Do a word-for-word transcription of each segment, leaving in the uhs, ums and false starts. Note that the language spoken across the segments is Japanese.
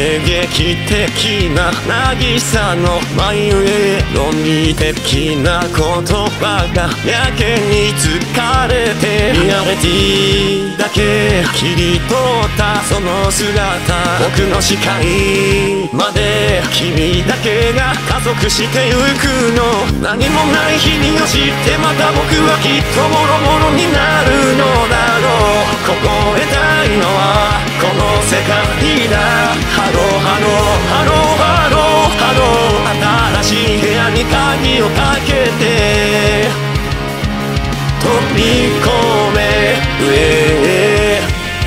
刺激的な渚の眉へ論理的な言葉がやけに疲れてリアリティだけ切り取ったその姿僕の視界まで君だけが加速してゆくの何もない日々を知ってまた僕はきっとボロボロになるのだろう凍えたいのはこの世界だハローハローハローハローハロー新しい部屋に鍵をかけて飛び込め上へ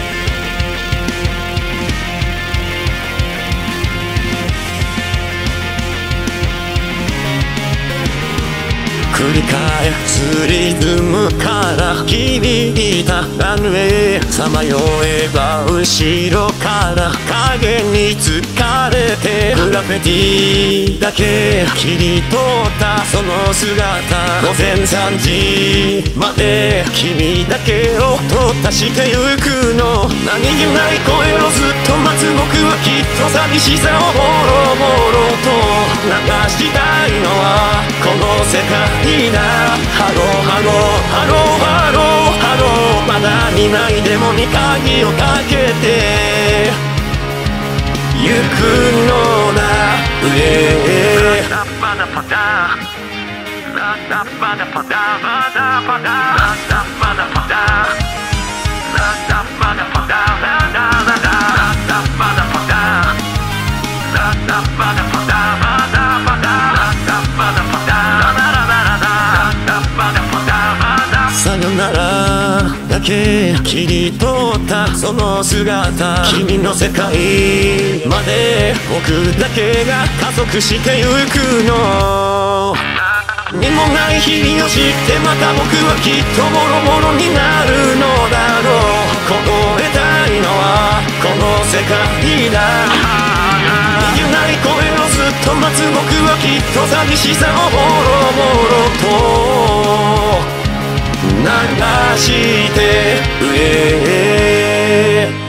繰り返すリズムから響いたランウェイさまよえば後ろから影に疲れてグラフィティだけ切り取ったその姿午前さんじまで君だけを淘汰してゆくの何気ない声をずっと待つ僕はきっと寂しさをボロボロと流したいのはこの世界ハローハローハローハローハローまだ見ないデモに鍵をかけて行くのだ上へラッパダパダラッパダパダバダパダラッパダパダラッパダパダラダラダラッパダパダラッパダパダバダパダラッパダパダさよならだけ切り取ったその姿君の世界まで僕だけが加速してゆくの何もない日々を知ってまた僕はきっとボロボロになるのだろう凍えたいのはこの世界だ言えない声をずっと待つ僕はきっと寂しさをボロボロと流して上へ